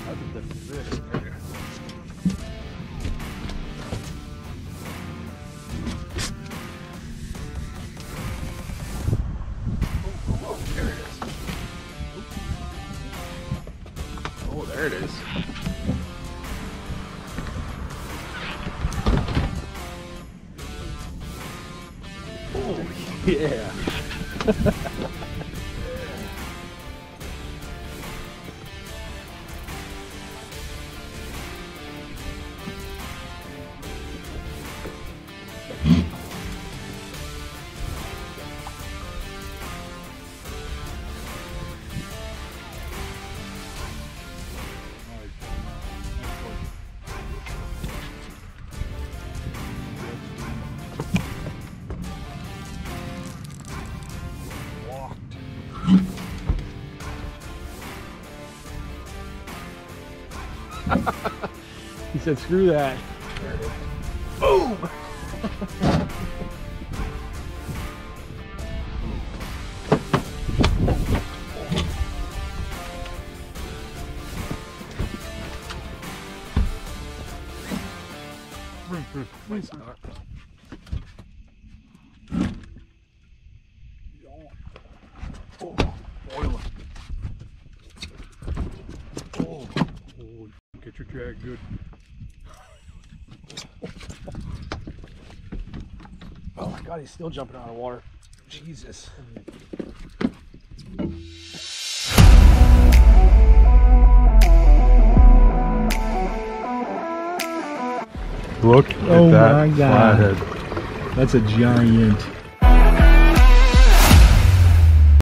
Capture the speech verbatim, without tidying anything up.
Oh, there it is. Oh, yeah. He said, screw that. There it is. Boom! Might not. Oh, boiling. Oh, Oh, get your drag good. oh my God, he's still jumping out of water. Jesus. Look Oh at that my God. flathead. That's a giant.